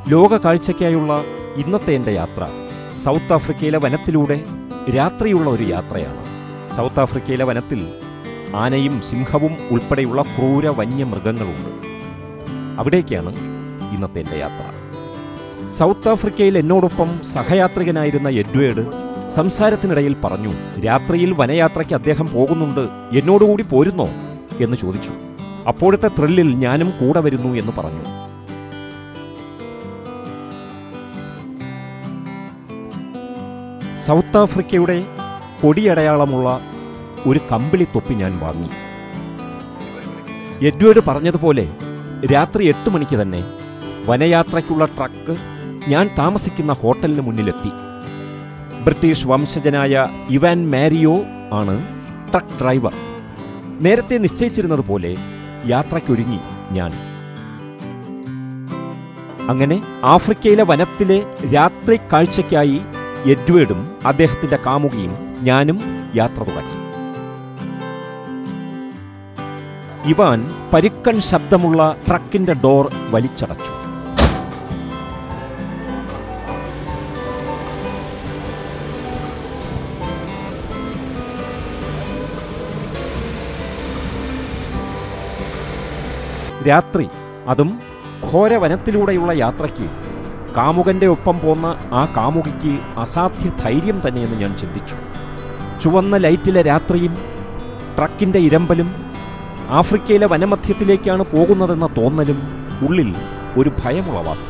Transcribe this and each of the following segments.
ലോക കാഴ്ചയ്ക്കായുള്ള ഇന്നത്തെ എൻ്റെ യാത്ര സൗത്ത് ആഫ്രിക്കയിലെ വനത്തിലൂടെ രാത്രിയുള്ള ഒരു യാത്രയാണ്. സൗത്ത് ആഫ്രിക്കയിലെ വനത്തിൽ ആനയും സിംഹവും ഉൾപ്പെടെയുള്ള ക്രൂര വന്യമൃഗങ്ങളുണ്ട്. അവിടേക്കാണ് ഇന്നത്തെ എൻ്റെ യാത്ര. സൗത്ത് ആഫ്രിക്കയിൽ എന്നോടൊപ്പം സഹയാത്രികനായിരുന്ന എഡ്വേർഡ് സംസാരത്തിനിടയിൽ പറഞ്ഞു, രാത്രിയിൽ വനയാത്രയ്ക്ക് അദ്ദേഹം പോകുന്നുണ്ട്, എന്നോടുകൂടി പോരുന്നോ എന്ന് ചോദിച്ചു. അപ്പോഴത്തെ ത്രില്ലിൽ ഞാനും കൂടെ വരുന്നു എന്ന് പറഞ്ഞു. സൗത്ത് ആഫ്രിക്കയുടെ കൊടിയടയാളമുള്ള ഒരു കമ്പിളി തൊപ്പി ഞാൻ വാങ്ങി. എഡ്വേർഡ് പറഞ്ഞതുപോലെ രാത്രി 8 മണിക്ക് തന്നെ വനയാത്രയ്ക്കുള്ള ട്രക്ക് ഞാൻ താമസിക്കുന്ന ഹോട്ടലിന് മുന്നിലെത്തി. ബ്രിട്ടീഷ് വംശജനായ ഇവാൻ മാരിയോ ആണ് ട്രക്ക് ഡ്രൈവർ. നേരത്തെ നിശ്ചയിച്ചിരുന്നതുപോലെ യാത്രയ്ക്കൊരുങ്ങി ഞാൻ. അങ്ങനെ ആഫ്രിക്കയിലെ വനത്തിലെ രാത്രി കാഴ്ചയ്ക്കായി എഡ്വേർഡും അദ്ദേഹത്തിന്റെ കാമുകിയും ഞാനും യാത്ര തുടങ്ങി. ഇവാൻ പരുക്കൻ ശബ്ദമുള്ള ട്രക്കിന്റെ ഡോർ വലിച്ചടച്ചു. രാത്രി, അതും ഘോരവനത്തിലൂടെയുള്ള യാത്രയ്ക്ക് കാമുകന്റെ ഒപ്പം പോന്ന ആ കാമുകിക്ക് അസാധ്യ ധൈര്യം തന്നെയെന്ന് ഞാൻ ചിന്തിച്ചു. ചുവന്ന ലൈറ്റിലെ രാത്രിയും ട്രക്കിന്റെ ഇരമ്പലും ആഫ്രിക്കയിലെ വനമധ്യത്തിലേക്കാണ് പോകുന്നതെന്ന തോന്നലും ഉള്ളിൽ ഒരു ഭയമുളവാക്കി.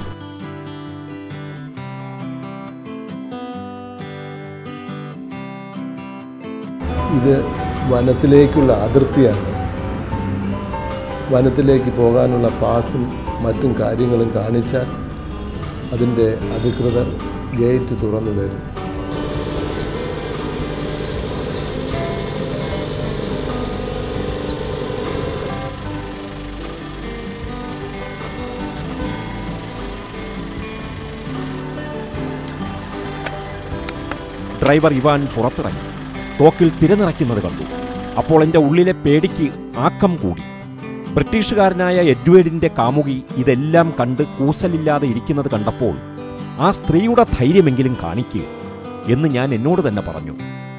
ഇത് വനത്തിലേക്കുള്ള അതിർത്തിയാണ്. വനത്തിലേക്ക് പോകാനുള്ള പാസും മറ്റും കാര്യങ്ങളും കാണിച്ചാൽ അതിൻ്റെ അധികൃതർ ഗേറ്റ് തുറന്നു തരും. ഡ്രൈവർ ഇവാൻ പുറത്തിറങ്ങി തോക്കിൽ തിരനിറയ്ക്കുന്നത് കണ്ടു. അപ്പോൾ എൻ്റെ ഉള്ളിലെ പേടിക്ക് ആക്കം കൂടി. ബ്രിട്ടീഷുകാരനായ എഡ്വേർഡിന്റെ കാമുകി ഇതെല്ലാം കണ്ട് കൂസലില്ലാതെ ഇരിക്കുന്നത് കണ്ടപ്പോൾ ആ സ്ത്രീയുടെ ധൈര്യമെങ്കിലും കാണിക്കുക എന്ന് ഞാൻ എന്നോട് തന്നെ പറഞ്ഞു.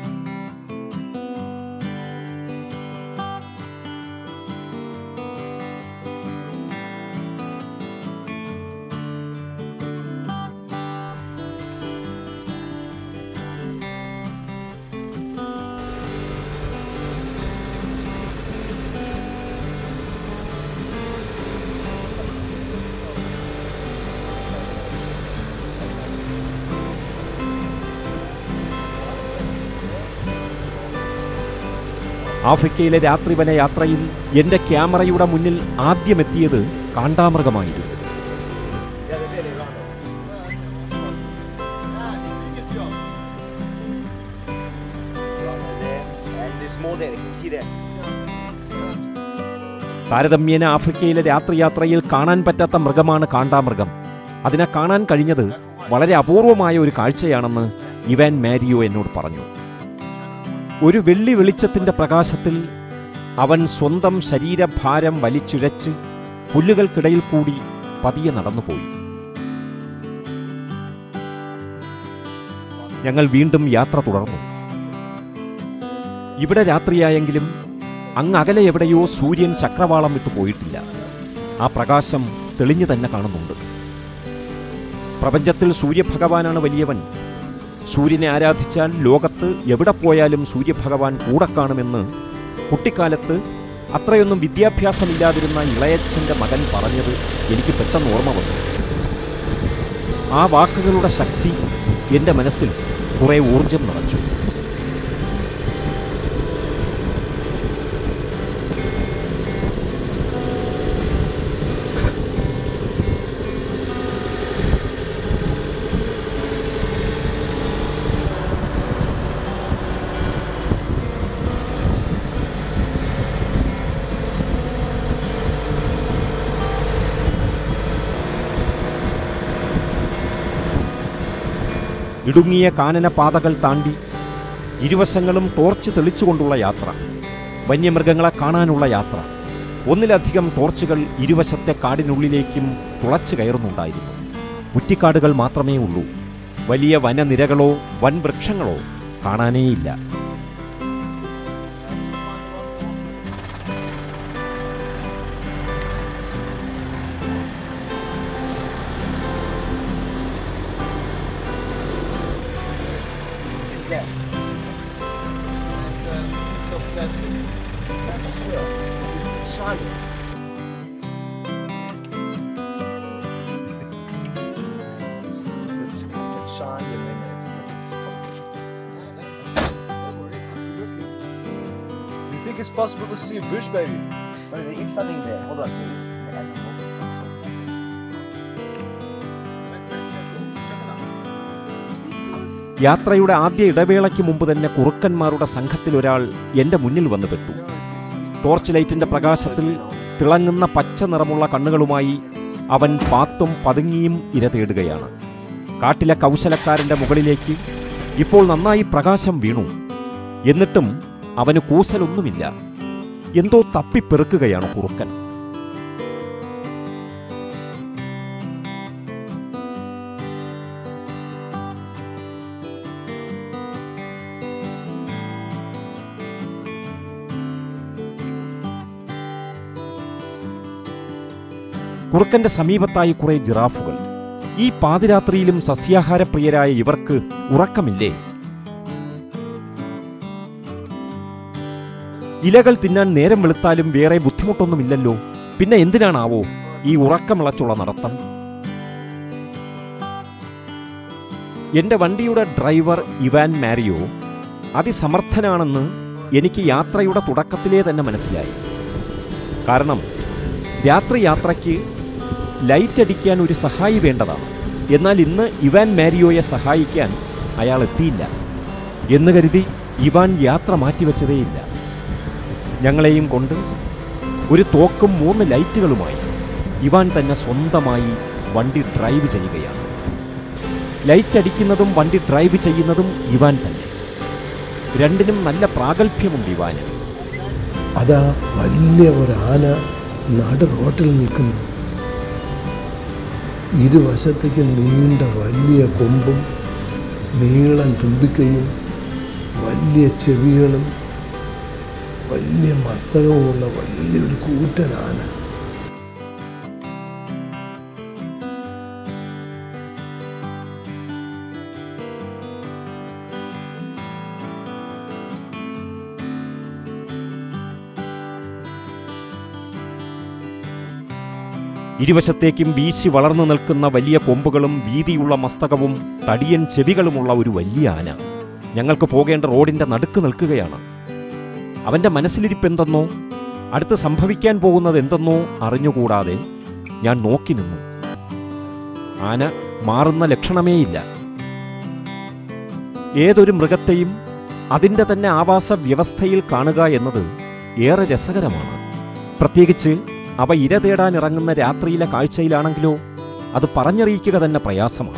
ആഫ്രിക്കയിലെ രാത്രിവന യാത്രയിൽ എൻ്റെ ക്യാമറയുടെ മുന്നിൽ ആദ്യമെത്തിയത് കാണ്ടാമൃഗമായിരുന്നു. താരതമ്യേന ആഫ്രിക്കയിലെ രാത്രിയാത്രയിൽ കാണാൻ പറ്റാത്ത മൃഗമാണ് കാണ്ടാമൃഗം. അതിനെ കാണാൻ കഴിഞ്ഞത് വളരെ അപൂർവമായ ഒരു കാഴ്ചയാണെന്ന് ഇവാൻ മാരിയോ എന്നോട് പറഞ്ഞു. ഒരു വെള്ളി വെളിച്ചത്തിൻ്റെ പ്രകാശത്തിൽ അവൻ സ്വന്തം ശരീരഭാരം വലിച്ചിഴച്ച് പുല്ലുകൾക്കിടയിൽ കൂടി പതിയെ നടന്നുപോയി. ഞങ്ങൾ വീണ്ടും യാത്ര തുടർന്നു. ഇവിടെ രാത്രിയായെങ്കിലും അങ്ങകലെ എവിടെയോ സൂര്യൻ ചക്രവാളം വിട്ടു പോയിട്ടില്ല. ആ പ്രകാശം തെളിഞ്ഞു തന്നെ കാണുന്നുണ്ട്. പ്രപഞ്ചത്തിൽ സൂര്യഭഗവാനാണ് വലിയവൻ. സൂര്യനെ ആരാധിച്ചാൽ ലോകത്ത് എവിടെ പോയാലും സൂര്യഭഗവാൻ കൂടെ കാണുമെന്ന് കുട്ടിക്കാലത്ത് അത്രയൊന്നും വിദ്യാഭ്യാസമില്ലാതിരുന്ന ഇളയച്ഛൻ്റെ മകൻ പറഞ്ഞത് എനിക്ക് പെട്ടെന്ന് ഓർമ്മ വന്നു. ആ വാക്കുകളുടെ ശക്തി എൻ്റെ മനസ്സിൽ കുറേ ഊർജം നിറച്ചു. ഇടുങ്ങിയ കാനന പാതകൾ താണ്ടി ഇരുവശങ്ങളും ടോർച്ച് തെളിച്ചുകൊണ്ടുള്ള യാത്ര, വന്യമൃഗങ്ങളെ കാണാനുള്ള യാത്ര. ഒന്നിലധികം ടോർച്ചുകൾ ഇരുവശത്തെ കാടിനുള്ളിലേക്കും തുളച്ചു കയറുന്നുണ്ടായിരുന്നു. കുറ്റിക്കാടുകൾ മാത്രമേ ഉള്ളൂ. വലിയ വനനിരകളോ വൻ വൃക്ഷങ്ങളോ കാണാനേയില്ല. I think it's possible to see a bush, baby. Oh, there is something there. Hold on, please. യാത്രയുടെ ആദ്യ ഇടവേളയ്ക്ക് മുമ്പ് തന്നെ കുറുക്കന്മാരുടെ സംഘത്തിലൊരാൾ എൻ്റെ മുന്നിൽ വന്നു പെട്ടു. ടോർച്ച് ലൈറ്റിൻ്റെ പ്രകാശത്തിൽ തിളങ്ങുന്ന പച്ച നിറമുള്ള കണ്ണുകളുമായി അവൻ പാത്തും പതുങ്ങിയും ഇര തേടുകയാണ്. കാട്ടിലെ കൗശലക്കാരൻ്റെ മുകളിലേക്ക് ഇപ്പോൾ നന്നായി പ്രകാശം വീണു. എന്നിട്ടും അവന് കൂസലൊന്നുമില്ല. എന്തോ തപ്പിപ്പെറുക്കുകയാണ് കുറുക്കൻ. കുറുക്കന്റെ സമീപത്തായി കുറെ ജിറാഫുകൾ. ഈ പാതിരാത്രിയിലും സസ്യാഹാരപ്രിയരായ ഇവർക്ക് ഉറക്കമില്ലേ? ഇലകൾ തിന്നാൻ നേരം വെളുത്താലും വേറെ ബുദ്ധിമുട്ടൊന്നുമില്ലല്ലോ. പിന്നെ എന്തിനാണാവോ ഈ ഉറക്കമിളച്ചുള്ള നടത്തം? എന്റെ വണ്ടിയുടെ ഡ്രൈവർ ഇവാൻ മാരിയോ അതിസമർത്ഥനാണെന്ന് എനിക്ക് യാത്രയുടെ തുടക്കത്തിലേ തന്നെ മനസ്സിലായി. കാരണം രാത്രി യാത്രയ്ക്ക് ലൈറ്റ് അടിക്കാൻ ഒരു സഹായി വേണ്ടതാണ്. എന്നാൽ ഇന്ന് ഇവാൻ മാരിയോയെ സഹായിക്കാൻ അയാൾ എത്തിയില്ല എന്ന് കരുതി ഇവാൻ യാത്ര മാറ്റിവെച്ചതേയില്ല. ഞങ്ങളെയും കൊണ്ട് ഒരു തോക്കും 3 ലൈറ്റുകളുമായി ഇവാൻ തന്നെ സ്വന്തമായി വണ്ടി ഡ്രൈവ് ചെയ്യുകയാണ്. ലൈറ്റ് അടിക്കുന്നതും വണ്ടി ഡ്രൈവ് ചെയ്യുന്നതും ഇവാൻ തന്നെ. രണ്ടിനും നല്ല പ്രാഗൽഭ്യമുണ്ട് ഇവാന്. അതാ വലിയ ഒരു ആന നടു റോട്ടിൽ നിൽക്കുന്നു. ഇരുവശത്തേക്ക് നീണ്ട വലിയ കൊമ്പും നീളൻ തുമ്പിക്കൈയും വലിയ ചെവികളും വലിയ മസ്തകവുമുള്ള വലിയൊരു കൂറ്റൻ ആന. ഇരുവശത്തേക്കും വീശി വളർന്നു നിൽക്കുന്ന വലിയ കൊമ്പുകളും വീതിയുള്ള മസ്തകവും തടിയൻ ചെവികളുമുള്ള ഒരു വലിയ ആന ഞങ്ങൾക്ക് പോകേണ്ട റോഡിന്റെ നടുക്ക് നിൽക്കുകയാണ്. അവന്റെ മനസ്സിലിരിപ്പെന്തെന്നോ അടുത്ത് സംഭവിക്കാൻ പോകുന്നത് എന്തെന്നോ അറിഞ്ഞുകൂടാതെ ഞാൻ നോക്കി നിന്നു. ആന മാറുന്ന ലക്ഷണമേയില്ല. ഏതൊരു മൃഗത്തെയും അതിൻ്റെ തന്നെ ആവാസ വ്യവസ്ഥയിൽ കാണുക എന്നത് ഏറെ രസകരമാണ്. പ്രത്യേകിച്ച് അവ ഇര തേടാനിറങ്ങുന്ന രാത്രിയിലെ കാഴ്ചയിലാണെങ്കിലോ അത് പറഞ്ഞറിയിക്കുക തന്നെ പ്രയാസമാണ്.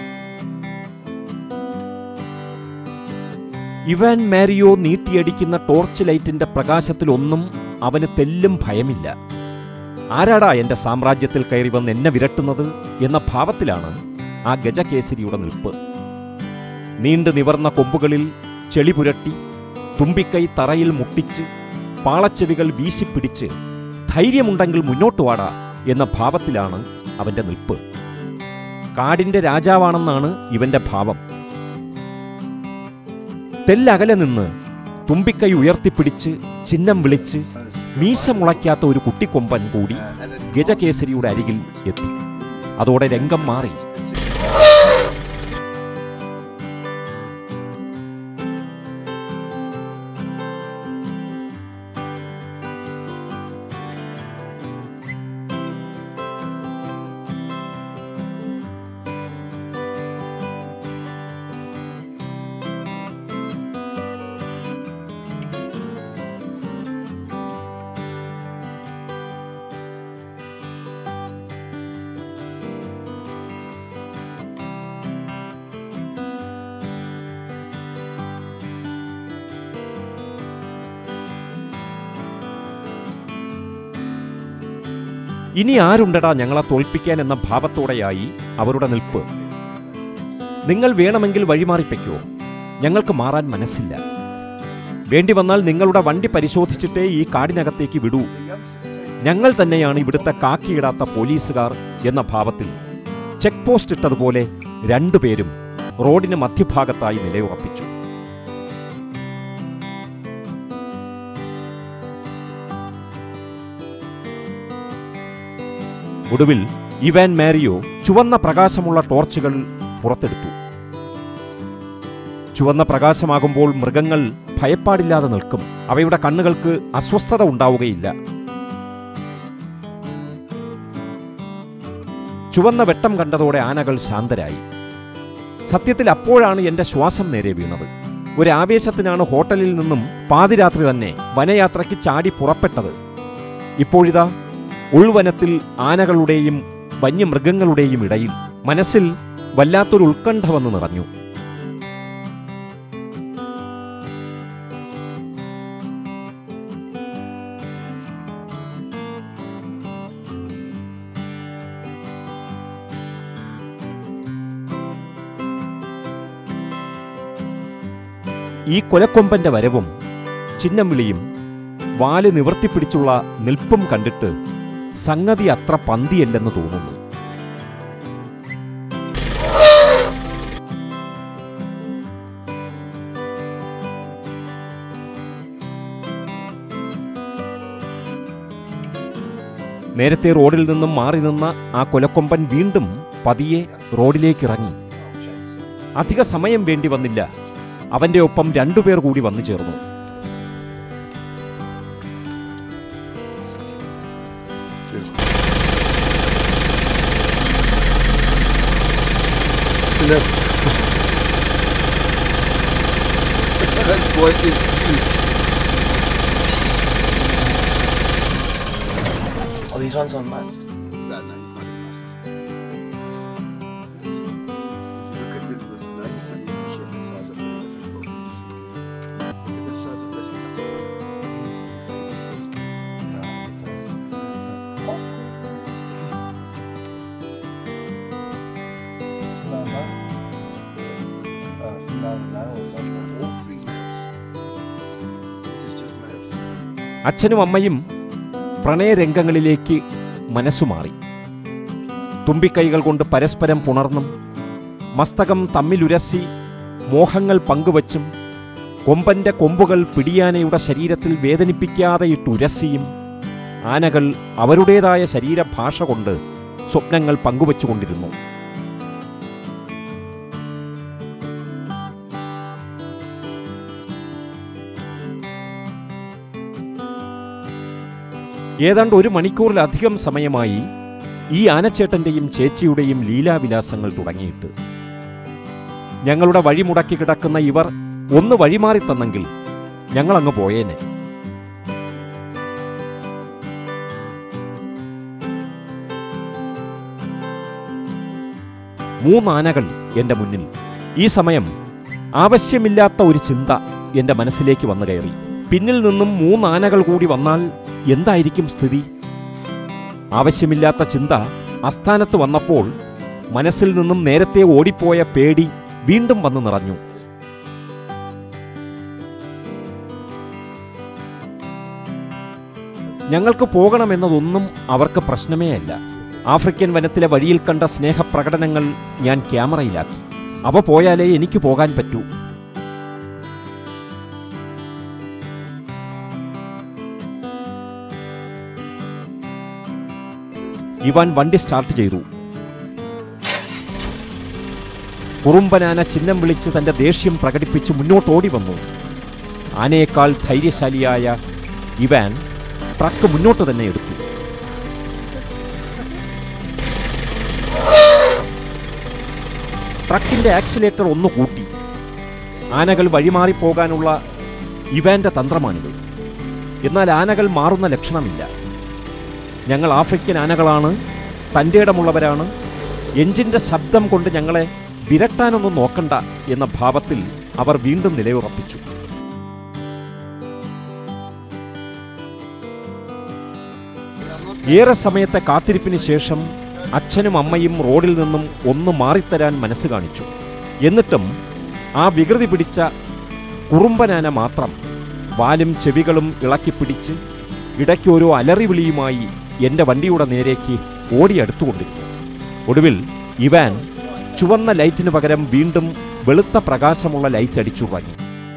ഇവാൻ മാരിയോ നീട്ടിയടിക്കുന്ന ടോർച്ച് ലൈറ്റിന്റെ പ്രകാശത്തിലൊന്നും അവന് തെല്ലും ഭയമില്ല. ആരാടാ എൻ്റെ സാമ്രാജ്യത്തിൽ കയറി വന്ന് എന്നെ വിരട്ടുന്നത് എന്ന ഭാവത്തിലാണ് ആ ഗജകേസരിയുടെ നിൽപ്പ്. നീണ്ടു നിവർന്ന കൊമ്പുകളിൽ ചെളി പുരട്ടി, തുമ്പിക്കൈ തറയിൽ മുട്ടിച്ച്, പാളച്ചെവികൾ വീശിപ്പിടിച്ച് ധൈര്യമുണ്ടെങ്കിൽ മുന്നോട്ട് വാടാ എന്ന ഭാവത്തിലാണ് അവന്റെ നിൽപ്പ്. കാടിന്റെ രാജാവാണെന്നാണ് ഇവന്റെ ഭാവം. തെല്ലകലെ നിന്ന് തുമ്പിക്കൈ ഉയർത്തിപ്പിടിച്ച് ചിഹ്നം വിളിച്ച് മീശ മുളയ്ക്കാത്ത ഒരു കുട്ടിക്കൊമ്പൻ കൂടി ഗജകേസരിയുടെ അരികിൽ എത്തി. അതോടെ രംഗം മാറി. ഇനി ആരുണ്ടടാ ഞങ്ങളെ തോൽപ്പിക്കാൻ എന്ന ഭാവത്തോടെയായി അവരുടെ നിൽപ്പ്. നിങ്ങൾ വേണമെങ്കിൽ വഴിമാറിപ്പയ്ക്കോ, ഞങ്ങൾക്ക് മാറാൻ മനസ്സില്ല. വേണ്ടി വന്നാൽ നിങ്ങളുടെ വണ്ടി പരിശോധിച്ചിട്ടേ ഈ കാടിനകത്തേക്ക് വിടൂ. ഞങ്ങൾ തന്നെയാണ് ഇവിടുത്തെ കാക്കിയിടാത്ത പോലീസുകാർ എന്ന ഭാവത്തിൽ ചെക്ക് പോസ്റ്റ് ഇട്ടതുപോലെ രണ്ടുപേരും റോഡിന് മധ്യഭാഗത്തായി നിലയുറപ്പിച്ചു. ഒടുവിൽ ഇവാൻ മാരിയോ ചുവന്ന പ്രകാശമുള്ള ടോർച്ചുകൾ പുറത്തെടുത്തു. ചുവന്ന പ്രകാശമാകുമ്പോൾ മൃഗങ്ങൾ ഭയപ്പാടില്ലാതെ നിൽക്കും. അവയുടെ കണ്ണുകൾക്ക് അസ്വസ്ഥത ഉണ്ടാവുകയില്ല. ചുവന്ന വെട്ടം കണ്ടതോടെ ആനകൾ ശാന്തരായി. സത്യത്തിൽ അപ്പോഴാണ് എൻ്റെ ശ്വാസം നേരെ വീണത്. ഒരു ആവേശത്തിനാണ് ഹോട്ടലിൽ നിന്നും പാതിരാത്രി തന്നെ വനയാത്രയ്ക്ക് ചാടി പുറപ്പെട്ടത്. ഇപ്പോഴിതാ ഉൾവനത്തിൽ ആനകളുടെയും വന്യമൃഗങ്ങളുടെയും ഇടയിൽ മനസ്സിൽ വല്ലാത്തൊരു ഉത്കണ്ഠ വന്ന് നിറഞ്ഞു. ഈ കൊലക്കൊമ്പന്റെ വരവും ചിഹ്നം വിളിയും വാല് നിവർത്തിപ്പിടിച്ചുള്ള നിൽപ്പും കണ്ടിട്ട് സംഗതി അത്ര പന്തിയല്ലെന്ന് തോന്നുന്നു. നേരത്തെ റോഡിൽ നിന്നും മാറി നിന്ന ആ കൊലക്കൊമ്പൻ വീണ്ടും പതിയെ റോഡിലേക്കിറങ്ങി. അധിക സമയം വേണ്ടി വന്നില്ല. അവന്റെ ഒപ്പം രണ്ടുപേർ കൂടി വന്നു ചേർന്നു. Oh, these ones on masked? No, he's not masked. Look at the snakes and you measure the size of the different bodies. Look at the size of those tusks. This piece. All three males. This is just males. അച്ഛനും അമ്മയും പ്രണയരംഗങ്ങളിലേക്ക് മനസ്സുമാറി. തുമ്പിക്കൈകൾ കൊണ്ട് പരസ്പരം പുണർന്നും മസ്തകം തമ്മിലുരസി മോഹങ്ങൾ പങ്കുവച്ചും കൊമ്പന്റെ കൊമ്പുകൾ പിടിയാനയുടെ ശരീരത്തിൽ വേദനിപ്പിക്കാതെ ഇട്ടുരസിയും ആനകൾ അവരുടേതായ ശരീരഭാഷ കൊണ്ട് സ്വപ്നങ്ങൾ പങ്കുവച്ചുകൊണ്ടിരുന്നു. ഏതാണ്ട് 1 മണിക്കൂറിലധികം സമയമായി ഈ ആനച്ചേട്ടൻ്റെയും ചേച്ചിയുടെയും ലീലാവിലാസങ്ങൾ തുടങ്ങിയിട്ട്. ഞങ്ങളുടെ വഴിമുടക്കി കിടക്കുന്ന ഇവർ ഒന്ന് വഴിമാറി തന്നെങ്കിൽ ഞങ്ങളങ്ങ് പോയേനെ. മൂന്നാനകൾ എൻ്റെ മുന്നിൽ. ഈ സമയം ആവശ്യമില്ലാത്ത ഒരു ചിന്ത എൻ്റെ മനസ്സിലേക്ക് വന്നു കയറി. പിന്നിൽ നിന്നും 3 ആനകൾ കൂടി വന്നാൽ എന്തായിരിക്കും സ്ഥിതി? ആവശ്യമില്ലാത്ത ചിന്ത അസ്ഥാനത്ത് വന്നപ്പോൾ മനസ്സിൽ നിന്നും നേരത്തെ ഓടിപ്പോയ പേടി വീണ്ടും വന്നു നിറഞ്ഞു. ഞങ്ങൾക്ക് പോകണമെന്നതൊന്നും അവർക്ക് പ്രശ്നമേ അല്ല. ആഫ്രിക്കൻ വനത്തിലെ വഴിയിൽ കണ്ട സ്നേഹപ്രകടനങ്ങൾ ഞാൻ ക്യാമറയിലാക്കി. അവ പോയാലേ എനിക്ക് പോകാൻ പറ്റൂ. ഇവാൻ വണ്ടി സ്റ്റാർട്ട് ചെയ്തു. കുറുമ്പനാന ചിഹ്നം വിളിച്ച് തന്റെ ദേഷ്യം പ്രകടിപ്പിച്ച് മുന്നോട്ടോടി വന്നു. ആനയേക്കാൾ ധൈര്യശാലിയായ ഇവാൻ ട്രക്ക് മുന്നോട്ട് തന്നെ എടുത്തു. ട്രക്കിന്റെ ആക്സിലേറ്റർ ഒന്ന് കൂട്ടി. ആനകൾ വഴിമാറിപ്പോകാനുള്ള ഇവാന്റെ തന്ത്രമാണിത്. എന്നാൽ ആനകൾ മാറുന്ന ലക്ഷണമില്ല. ഞങ്ങൾ ആഫ്രിക്കൻ ആനകളാണ്, തൻ്റെ ഇടമുള്ളവരാണ്, എഞ്ചിൻ്റെ ശബ്ദം കൊണ്ട് ഞങ്ങളെ വിരട്ടാനൊന്നും നോക്കണ്ട എന്ന ഭാവത്തിൽ അവർ വീണ്ടും നിലയുറപ്പിച്ചു. ഏറെ സമയത്തെ കാത്തിരിപ്പിന് ശേഷം അച്ഛനും അമ്മയും റോഡിൽ നിന്നും ഒന്ന് മാറിത്തരാൻ മനസ്സ് കാണിച്ചു. എന്നിട്ടും ആ വികൃതി പിടിച്ച കുറുമ്പനാന മാത്രം വാലും ചെവികളും ഇളക്കിപ്പിടിച്ച് ഇടയ്ക്കൊരു അലറിവിളിയുമായി എൻ്റെ വണ്ടിയുടെ നേരേക്ക് ഓടിയടുത്തുകൊണ്ടിരുന്നു. ഒടുവിൽ ഇവാൻ ചുവന്ന ലൈറ്റിന് പകരം വീണ്ടും വെളുത്ത പ്രകാശമുള്ള ലൈറ്റ് അടിച്ചു തുടങ്ങി.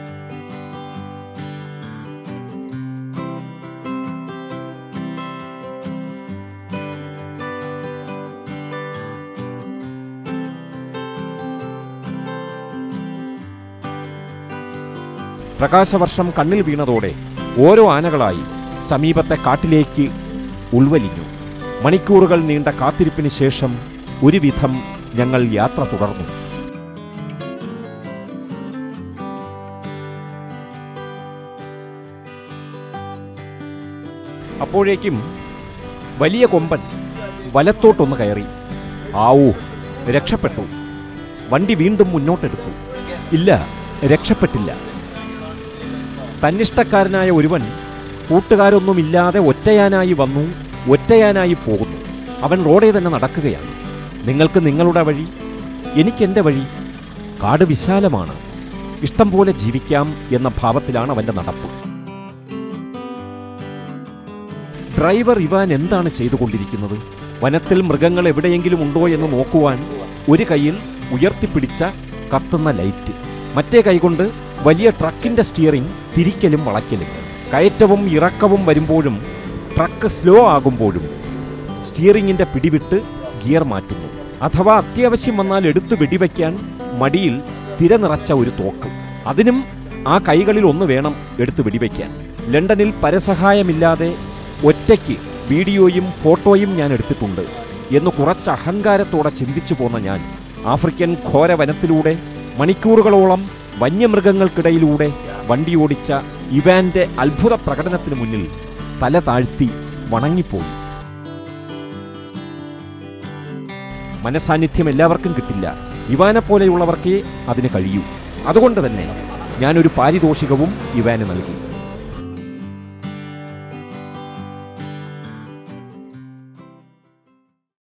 പ്രകാശവർഷം കണ്ണിൽ വീണതോടെ ഓരോ ആനകളായി സമീപത്തെ കാട്ടിലേക്ക് ഉൾവലിഞ്ഞു. മണിക്കൂറുകൾ നീണ്ട കാത്തിരിപ്പിന് ശേഷം ഒരുവിധം ഞങ്ങൾ യാത്ര തുടർന്നു. അപ്പോഴേക്കും വലിയ കൊമ്പൻ വലത്തോട്ടൊന്ന് കയറി. ആവൂ, രക്ഷപ്പെട്ടു. വണ്ടി വീണ്ടും മുന്നോട്ടെടുത്തു. ഇല്ല, രക്ഷപ്പെട്ടില്ല. തന്നിഷ്ടക്കാരനായ ഒരുവൻ കൂട്ടുകാരൊന്നുമില്ലാതെ ഒറ്റയാനായി വന്നു, ഒറ്റയാനായി പോകുന്നു. അവൻ റോഡേ തന്നെ നടക്കുകയാണ്. നിങ്ങൾക്ക് നിങ്ങളുടെ വഴി, എനിക്കെൻ്റെ വഴി. കാട് വിശാലമാണ്, ഇഷ്ടം പോലെ ജീവിക്കാം എന്ന ഭാവത്തിലാണ് അവൻ്റെ നടപ്പ്. ഡ്രൈവർ ഇവാൻ എന്താണ് ചെയ്തുകൊണ്ടിരിക്കുന്നത്? വനത്തിൽ മൃഗങ്ങൾ എവിടെയെങ്കിലും ഉണ്ടോ എന്ന് നോക്കുവാൻ ഒരു കൈയിൽ ഉയർത്തിപ്പിടിച്ച കത്തുന്ന ലൈറ്റ്, മറ്റേ കൈകൊണ്ട് വലിയ ട്രക്കിൻ്റെ സ്റ്റിയറിംഗ് തിരിക്കലും വളയ്ക്കലും. കയറ്റവും ഇറക്കവും വരുമ്പോഴും ട്രക്ക് സ്ലോ ആകുമ്പോഴും സ്റ്റിയറിങ്ങിൻ്റെ പിടിവിട്ട് ഗിയർ മാറ്റുന്നു. അഥവാ അത്യാവശ്യം വന്നാൽ എടുത്ത് വെടിവെക്കാൻ മടിയിൽ തിര നിറച്ച ഒരു തോക്ക്. അതിനും ആ കൈകളിൽ ഒന്ന് വേണം എടുത്ത് വെടിവെക്കാൻ. ലണ്ടനിൽ പരസഹായമില്ലാതെ ഒറ്റയ്ക്ക് വീഡിയോയും ഫോട്ടോയും ഞാൻ എടുത്തിട്ടുണ്ട് എന്ന് കുറച്ച് അഹങ്കാരത്തോടെ ചിന്തിച്ചു പോന്ന ഞാൻ ആഫ്രിക്കൻ ഘോര വനത്തിലൂടെ മണിക്കൂറുകളോളം വന്യമൃഗങ്ങൾക്കിടയിലൂടെ വണ്ടിയോടിച്ച ഇവാന്റെ അത്ഭുത പ്രകടനത്തിന് മുന്നിൽ തല താഴ്ത്തി വണങ്ങിപ്പോയി. മനസാന്നിധ്യം എല്ലാവർക്കും കിട്ടില്ല. ഇവാനെപ്പോലെയുള്ളവർക്കേ അതിന് കഴിയൂ. അതുകൊണ്ട് തന്നെ ഞാനൊരു പാരിതോഷികവും ഇവാന് നൽകി.